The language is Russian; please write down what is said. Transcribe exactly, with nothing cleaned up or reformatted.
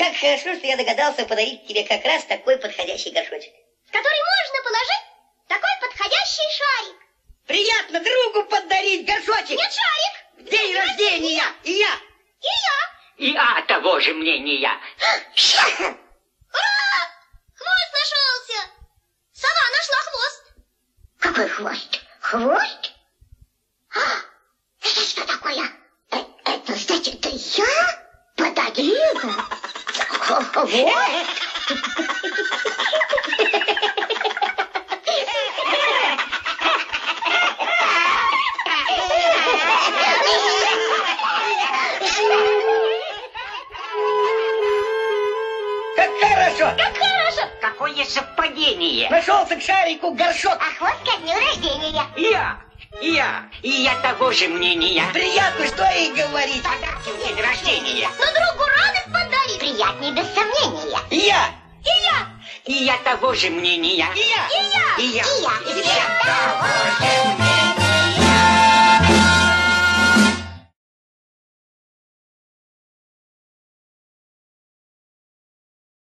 Как хорошо, что я догадался подарить тебе как раз такой подходящий горшочек. В который можно положить такой подходящий шарик. Приятно другу подарить горшочек. Нет, шарик. День, День рождения. рождения. И я. И я. И а того же мнения. Ура! Хвост нашелся. Сова нашла хвост. Какой хвост? Хвост? А, это что такое? Э, это значит, я подарила хвост? Как хорошо. Как хорошо. Какое совпадение. Нашелся к шарику горшок. А хвост ко дню рождения. Я, я, и я того же мнения. Приятно, что и говорить. Подарки в день рождения. Но другу радость подарить. Приятней без сомнения. И я. И я. И я того же мнения. И я. И я. И я. И я. И я того же мнения.